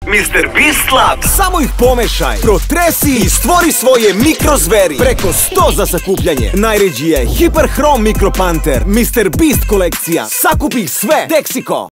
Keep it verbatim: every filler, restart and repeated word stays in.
mister Beast Lab. Samo ih pomešaj, protresi i stvori svoje mikrozveri. Preko sto za sakupljanje. Najređi je Hyper Chrome Micro Panther, mister Beast kolekcija. Sakupi ih sve. Texiko.